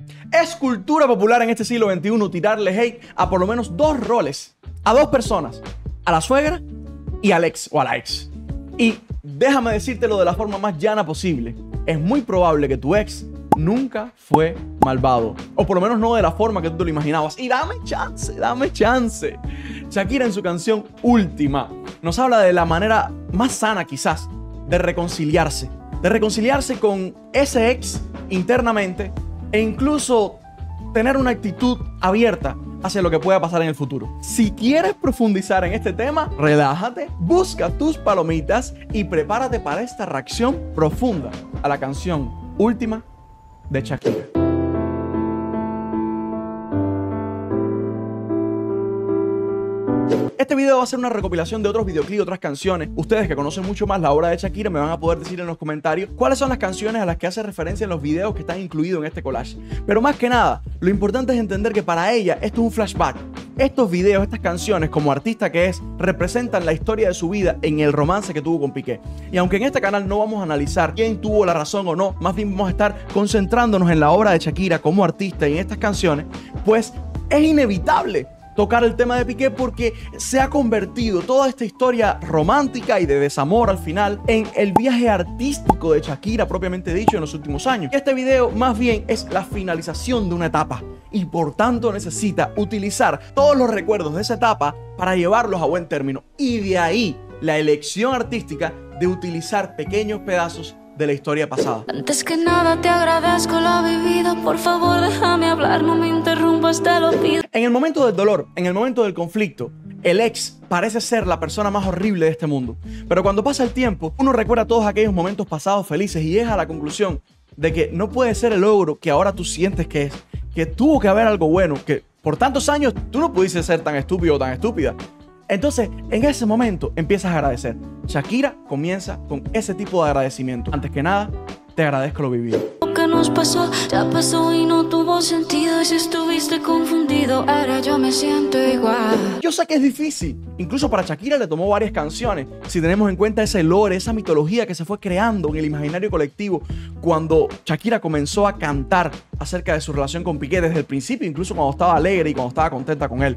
Es cultura popular en este siglo XXI tirarle hate a por lo menos dos roles, a dos personas, a la suegra y al ex o a la ex. Y déjame decírtelo de la forma más llana posible. Es muy probable que tu ex nunca fue malvado, o por lo menos no de la forma que tú te lo imaginabas. Y dame chance, dame chance. Shakira en su canción Última nos habla de la manera más sana quizás de reconciliarse con ese ex internamente e incluso tener una actitud abierta hacia lo que pueda pasar en el futuro. Si quieres profundizar en este tema, relájate, busca tus palomitas y prepárate para esta reacción profunda a la canción Última de Shakira. Este video va a ser una recopilación de otros videoclips, otras canciones. Ustedes que conocen mucho más la obra de Shakira me van a poder decir en los comentarios cuáles son las canciones a las que hace referencia en los videos que están incluidos en este collage. Pero más que nada, lo importante es entender que para ella esto es un flashback. Estos videos, estas canciones, como artista que es, representan la historia de su vida en el romance que tuvo con Piqué. Y aunque en este canal no vamos a analizar quién tuvo la razón o no, más bien vamos a estar concentrándonos en la obra de Shakira como artista y en estas canciones, pues es inevitable tocar el tema de Piqué porque se ha convertido toda esta historia romántica y de desamor al final en el viaje artístico de Shakira propiamente dicho en los últimos años. Este video más bien es la finalización de una etapa y por tanto necesita utilizar todos los recuerdos de esa etapa para llevarlos a buen término, y de ahí la elección artística de utilizar pequeños pedazos de la historia pasada. Antes que nada te agradezco lo vivido, por favor déjame hablar, no me interrumpas, te lo pido. En el momento del dolor, en el momento del conflicto, el ex parece ser la persona más horrible de este mundo. Pero cuando pasa el tiempo, uno recuerda todos aquellos momentos pasados felices y llega a la conclusión de que no puede ser el logro que ahora tú sientes que es, que tuvo que haber algo bueno, que por tantos años tú no pudiste ser tan estúpido o tan estúpida. Entonces, en ese momento empiezas a agradecer. Shakira comienza con ese tipo de agradecimiento. Antes que nada, te agradezco lo vivido. Lo que nos pasó, ya pasó y no tuvo sentido. Y si estuviste confundido, ahora yo me siento igual. Yo sé que es difícil. Incluso para Shakira le tomó varias canciones. Si tenemos en cuenta ese lore, esa mitología que se fue creando en el imaginario colectivo cuando Shakira comenzó a cantar acerca de su relación con Piqué desde el principio, incluso cuando estaba alegre y cuando estaba contenta con él.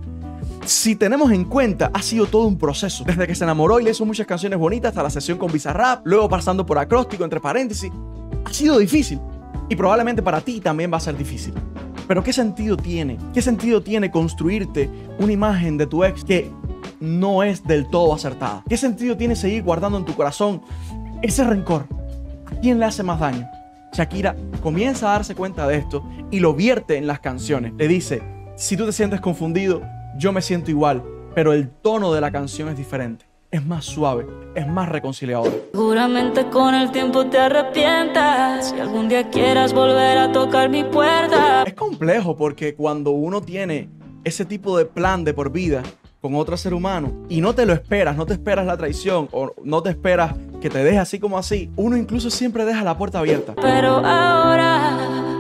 Si tenemos en cuenta, ha sido todo un proceso. Desde que se enamoró y le hizo muchas canciones bonitas hasta la sesión con Bizarrap, luego pasando por Acróstico, entre paréntesis. Ha sido difícil. Y probablemente para ti también va a ser difícil. Pero ¿qué sentido tiene? ¿Qué sentido tiene construirte una imagen de tu ex que no es del todo acertada? ¿Qué sentido tiene seguir guardando en tu corazón ese rencor? ¿A quién le hace más daño? Shakira comienza a darse cuenta de esto y lo vierte en las canciones. Le dice, si tú te sientes confundido, yo me siento igual, pero el tono de la canción es diferente. Es más suave, es más reconciliador. Seguramente con el tiempo te arrepientas si algún día quieras volver a tocar mi puerta. Es complejo porque cuando uno tiene ese tipo de plan de por vida con otro ser humano y no te lo esperas, no te esperas la traición o no te esperas que te deje así como así, uno incluso siempre deja la puerta abierta. Pero ahora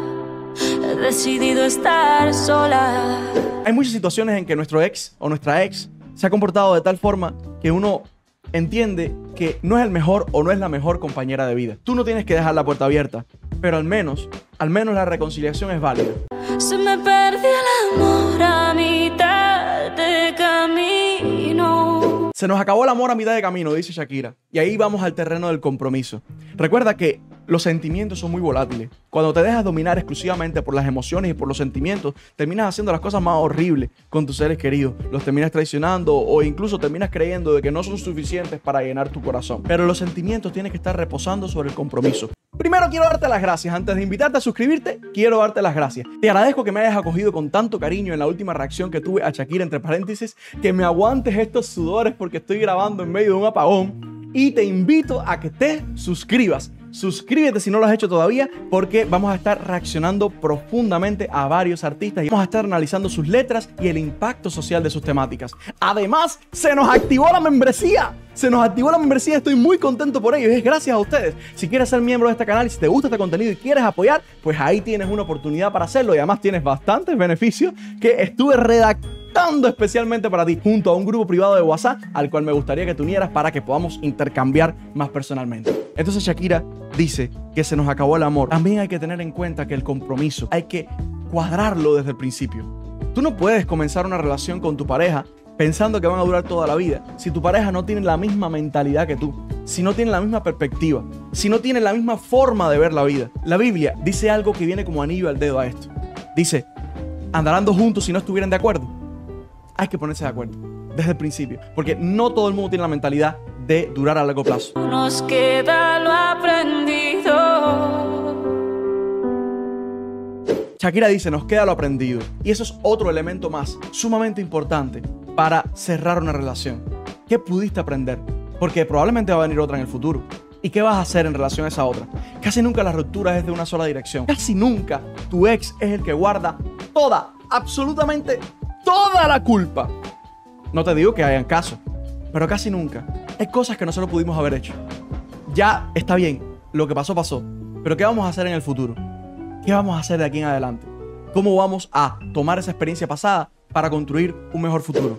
he decidido estar sola. Hay muchas situaciones en que nuestro ex o nuestra ex se ha comportado de tal forma que uno entiende que no es el mejor o no es la mejor compañera de vida. Tú no tienes que dejar la puerta abierta, pero al menos la reconciliación es válida. Se me perdió el amor a mitad de camino. Se nos acabó el amor a mitad de camino, dice Shakira. Y ahí vamos al terreno del compromiso. Recuerda que los sentimientos son muy volátiles. Cuando te dejas dominar exclusivamente por las emociones y por los sentimientos, terminas haciendo las cosas más horribles con tus seres queridos. Los terminas traicionando o incluso terminas creyendo de que no son suficientes para llenar tu corazón. Pero los sentimientos tienen que estar reposando sobre el compromiso. Primero quiero darte las gracias. Antes de invitarte a suscribirte, quiero darte las gracias. Te agradezco que me hayas acogido con tanto cariño en la última reacción que tuve a Shakira, entre paréntesis, que me aguantes estos sudores porque estoy grabando en medio de un apagón. Y te invito a que te suscribas. Suscríbete si no lo has hecho todavía, porque vamos a estar reaccionando profundamente a varios artistas y vamos a estar analizando sus letras y el impacto social de sus temáticas. Además, se nos activó la membresía. Estoy muy contento por ello y es gracias a ustedes. Si quieres ser miembro de este canal y si te gusta este contenido y quieres apoyar, pues ahí tienes una oportunidad para hacerlo y además tienes bastantes beneficios que estuve redactando especialmente para ti, junto a un grupo privado de WhatsApp al cual me gustaría que te unieras para que podamos intercambiar más personalmente. Entonces Shakira dice que se nos acabó el amor. También hay que tener en cuenta que el compromiso, hay que cuadrarlo desde el principio. Tú no puedes comenzar una relación con tu pareja pensando que van a durar toda la vida si tu pareja no tiene la misma mentalidad que tú, si no tiene la misma perspectiva, si no tiene la misma forma de ver la vida. La Biblia dice algo que viene como anillo al dedo a esto. Dice, ¿andarán dos juntos si no estuvieran de acuerdo? Hay que ponerse de acuerdo desde el principio, porque no todo el mundo tiene la mentalidad de durar a largo plazo. Nos queda lo aprendido. Shakira dice, nos queda lo aprendido. Y eso es otro elemento más sumamente importante para cerrar una relación. ¿Qué pudiste aprender? Porque probablemente va a venir otra en el futuro. ¿Y qué vas a hacer en relación a esa otra? Casi nunca la ruptura es de una sola dirección. Casi nunca tu ex es el que guarda toda, absolutamente toda la culpa. No te digo que hayan casos, pero casi nunca. Hay cosas que nosotros pudimos haber hecho. Ya está bien, lo que pasó, pasó. Pero ¿qué vamos a hacer en el futuro? ¿Qué vamos a hacer de aquí en adelante? ¿Cómo vamos a tomar esa experiencia pasada para construir un mejor futuro?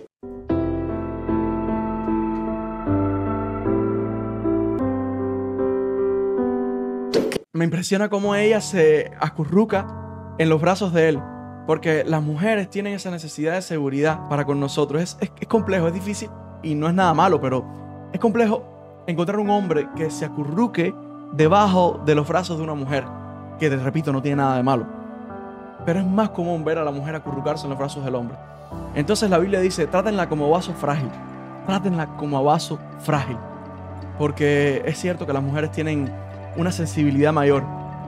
Me impresiona cómo ella se acurruca en los brazos de él, porque las mujeres tienen esa necesidad de seguridad para con nosotros. Es complejo, es difícil y no es nada malo, pero es complejo encontrar un hombre que se acurruque debajo de los brazos de una mujer, que te repito, no tiene nada de malo. Pero es más común ver a la mujer acurrucarse en los brazos del hombre. Entonces la Biblia dice, trátenla como vaso frágil. Trátenla como vaso frágil. Porque es cierto que las mujeres tienen una sensibilidad mayor.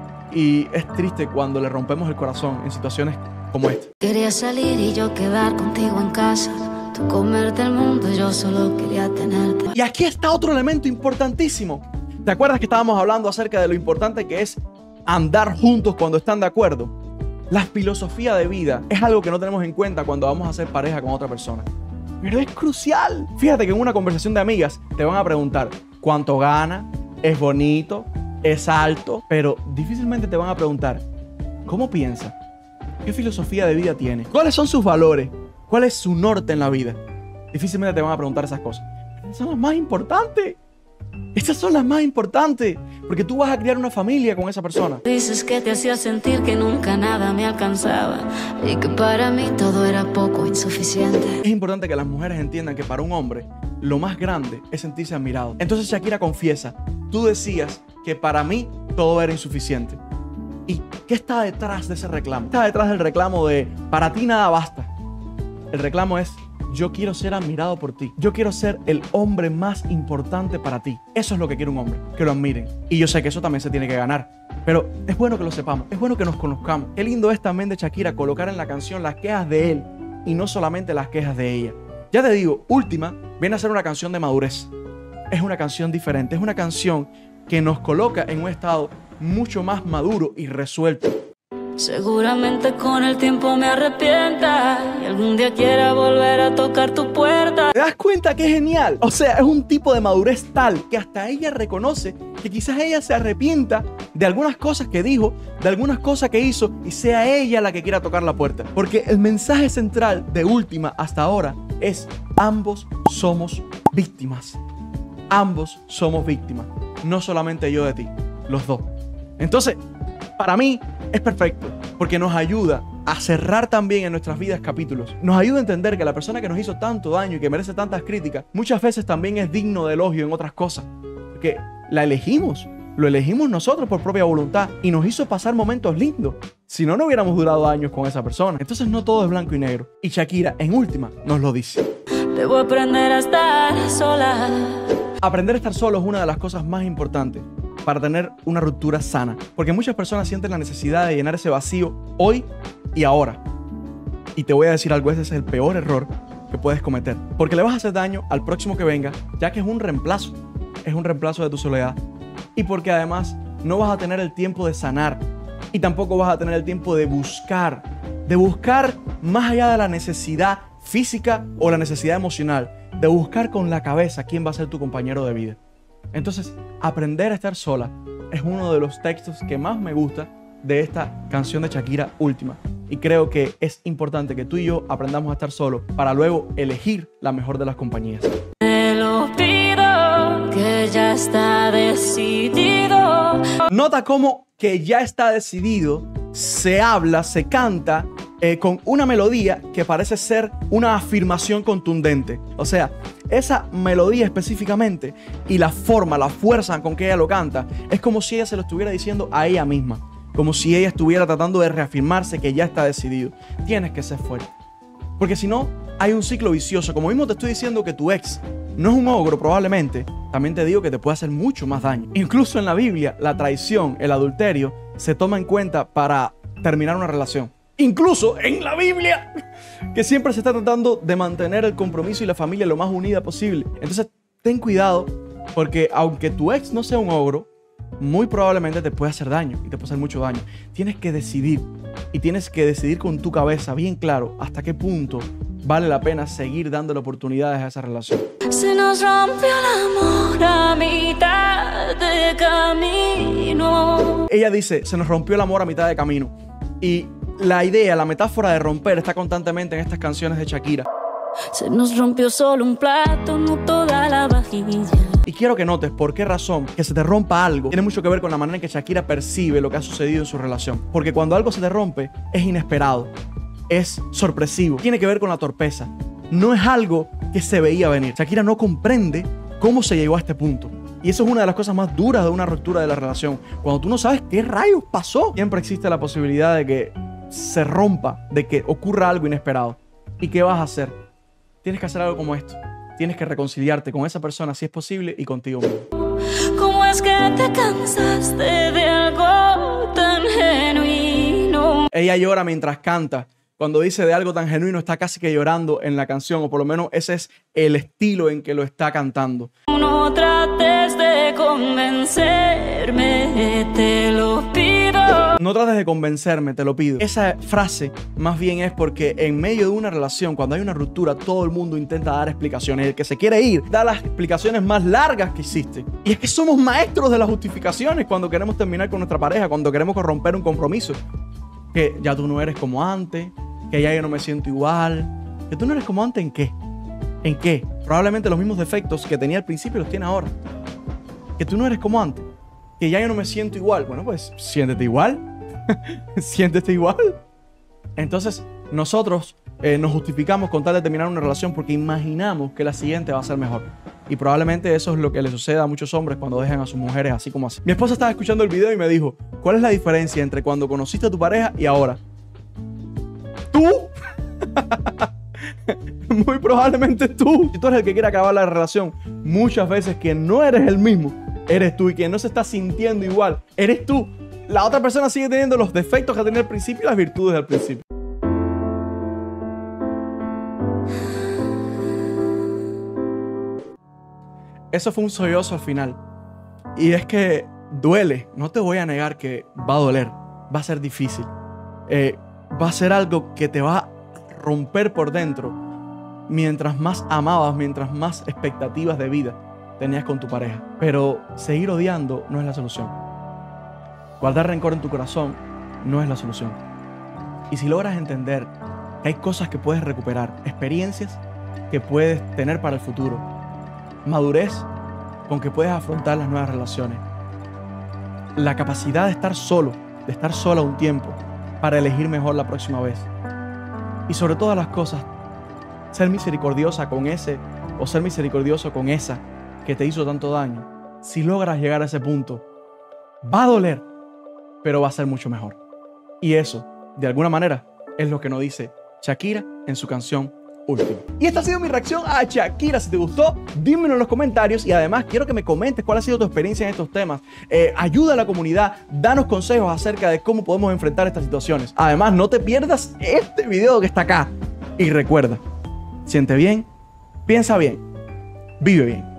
Y es triste cuando le rompemos el corazón en situaciones como esta. Quería salir y yo quedar contigo en casa. Tú comerte el mundo y yo solo quería tenerte. Y aquí está otro elemento importantísimo. ¿Te acuerdas que estábamos hablando acerca de lo importante que es andar juntos cuando están de acuerdo? La filosofía de vida es algo que no tenemos en cuenta cuando vamos a hacer pareja con otra persona. Pero es crucial. Fíjate que en una conversación de amigas te van a preguntar cuánto gana, es bonito, es alto, pero difícilmente te van a preguntar ¿cómo piensa? ¿Qué filosofía de vida tiene? ¿Cuáles son sus valores? ¿Cuál es su norte en la vida? Difícilmente te van a preguntar esas cosas. Esas son las más importantes. Estas son las más importantes, porque tú vas a crear una familia con esa persona. Dices que te hacía sentir que nunca nada me alcanzaba y que para mí todo era poco, insuficiente. Es importante que las mujeres entiendan que para un hombre lo más grande es sentirse admirado. Entonces Shakira confiesa, tú decías que para mí todo era insuficiente. ¿Y qué está detrás de ese reclamo? Está detrás del reclamo de para ti nada basta. El reclamo es yo quiero ser admirado por ti. Yo quiero ser el hombre más importante para ti. Eso es lo que quiere un hombre, que lo admiren. Y yo sé que eso también se tiene que ganar. Pero es bueno que lo sepamos, es bueno que nos conozcamos. Qué lindo es también de Shakira colocar en la canción las quejas de él y no solamente las quejas de ella. Ya te digo, Última viene a ser una canción de madurez. Es una canción diferente, es una canción que nos coloca en un estado mucho más maduro y resuelto. Seguramente con el tiempo me arrepienta y algún día quiera volver a tocar tu puerta. ¿Te das cuenta qué genial? O sea, es un tipo de madurez tal que hasta ella reconoce que quizás ella se arrepienta de algunas cosas que dijo, de algunas cosas que hizo y sea ella la que quiera tocar la puerta. Porque el mensaje central de Última hasta ahora es ambos somos víctimas. Ambos somos víctimas. No solamente yo de ti, los dos. Entonces, para mí es perfecto, porque nos ayuda a cerrar también en nuestras vidas capítulos. Nos ayuda a entender que la persona que nos hizo tanto daño y que merece tantas críticas, muchas veces también es digno de elogio en otras cosas. Porque la elegimos, lo elegimos nosotros por propia voluntad y nos hizo pasar momentos lindos. Si no, no hubiéramos durado años con esa persona. Entonces no todo es blanco y negro. Y Shakira, en Última, nos lo dice. Debo aprender a estar sola. Aprender a estar solo es una de las cosas más importantes para tener una ruptura sana. Porque muchas personas sienten la necesidad de llenar ese vacío hoy y ahora. Y te voy a decir algo, ese es el peor error que puedes cometer. Porque le vas a hacer daño al próximo que venga, ya que es un reemplazo. Es un reemplazo de tu soledad. Y porque además no vas a tener el tiempo de sanar. Y tampoco vas a tener el tiempo de buscar. De buscar más allá de la necesidad física o la necesidad emocional. De buscar con la cabeza quién va a ser tu compañero de vida. Entonces, aprender a estar sola es uno de los textos que más me gusta de esta canción de Shakira, Última. Y creo que es importante que tú y yo aprendamos a estar solos para luego elegir la mejor de las compañías. Te lo pido, que ya está decidido. Nota cómo que ya está decidido se habla, se canta con una melodía que parece ser una afirmación contundente. O sea, esa melodía específicamente y la forma, la fuerza con que ella lo canta, es como si ella se lo estuviera diciendo a ella misma. Como si ella estuviera tratando de reafirmarse que ya está decidido. Tienes que ser fuerte. Porque si no, hay un ciclo vicioso. Como mismo te estoy diciendo que tu ex no es un ogro probablemente, también te digo que te puede hacer mucho más daño. Incluso en la Biblia, la traición, el adulterio, se toma en cuenta para terminar una relación. Incluso en la Biblia, que siempre se está tratando de mantener el compromiso y la familia lo más unida posible. Entonces, ten cuidado, porque aunque tu ex no sea un ogro, muy probablemente te puede hacer daño y te puede hacer mucho daño. Tienes que decidir, y tienes que decidir con tu cabeza bien claro hasta qué punto vale la pena seguir dándole oportunidades a esa relación. Se nos rompió el amor a mitad de camino. Ella dice, se nos rompió el amor a mitad de camino. Y la idea, la metáfora de romper está constantemente en estas canciones de Shakira. Se nos rompió solo un plato, no toda la vajilla. Y quiero que notes por qué razón que se te rompa algo tiene mucho que ver con la manera en que Shakira percibe lo que ha sucedido en su relación. Porque cuando algo se te rompe, es inesperado, es sorpresivo, tiene que ver con la torpeza. No es algo que se veía venir. Shakira no comprende cómo se llegó a este punto. Y eso es una de las cosas más duras de una ruptura de la relación. Cuando tú no sabes qué rayos pasó, siempre existe la posibilidad de que se rompa, de que ocurra algo inesperado. ¿Y qué vas a hacer? Tienes que hacer algo como esto. Tienes que reconciliarte con esa persona si es posible y contigo mismo. ¿Cómo es que te cansaste de algo tan genuino? Ella llora mientras canta. Cuando dice de algo tan genuino, está casi que llorando en la canción, o por lo menos ese es el estilo en que lo está cantando. No trates de convencerme, te lo pido. No trates de convencerme, te lo pido. Esa frase más bien es porque en medio de una relación, cuando hay una ruptura, todo el mundo intenta dar explicaciones. El que se quiere ir da las explicaciones más largas que existen. Y es que somos maestros de las justificaciones cuando queremos terminar con nuestra pareja, cuando queremos romper un compromiso. Que ya tú no eres como antes, que ya yo no me siento igual. Que tú no eres como antes, ¿en qué? ¿En qué? Probablemente los mismos defectos que tenía al principio los tiene ahora. Que tú no eres como antes, que ya yo no me siento igual. Bueno, pues siéntete igual. Siéntete igual. Entonces nosotros nos justificamos con tal de terminar una relación porque imaginamos que la siguiente va a ser mejor. Y probablemente eso es lo que le sucede a muchos hombres cuando dejan a sus mujeres así como así. Mi esposa estaba escuchando el video y me dijo, ¿cuál es la diferencia entre cuando conociste a tu pareja y ahora? ¿Tú? Muy probablemente tú. Si tú eres el que quiere acabar la relación, muchas veces que no eres el mismo, eres tú. Y quien no se está sintiendo igual, eres tú. La otra persona sigue teniendo los defectos que tenía al principio y las virtudes del principio. Eso fue un sollozo al final. Y es que duele. No te voy a negar que va a doler. Va a ser difícil. Va a ser algo que te va a romper por dentro. Mientras más amabas, mientras más expectativas de vida tenías con tu pareja. Pero seguir odiando no es la solución. Guardar rencor en tu corazón no es la solución. Y si logras entender que hay cosas que puedes recuperar, experiencias que puedes tener para el futuro, madurez con que puedes afrontar las nuevas relaciones, la capacidad de estar solo, de estar sola un tiempo para elegir mejor la próxima vez. Y sobre todas las cosas, ser misericordiosa con ese o ser misericordioso con esa que te hizo tanto daño. Si logras llegar a ese punto, va a doler, pero va a ser mucho mejor. Y eso, de alguna manera, es lo que nos dice Shakira en su canción Última. Y esta ha sido mi reacción a Shakira. Si te gustó, dímelo en los comentarios. Y además quiero que me comentes cuál ha sido tu experiencia en estos temas. Ayuda a la comunidad, danos consejos acerca de cómo podemos enfrentar estas situaciones. Además, no te pierdas este video que está acá. Y recuerda, siente bien, piensa bien, vive bien.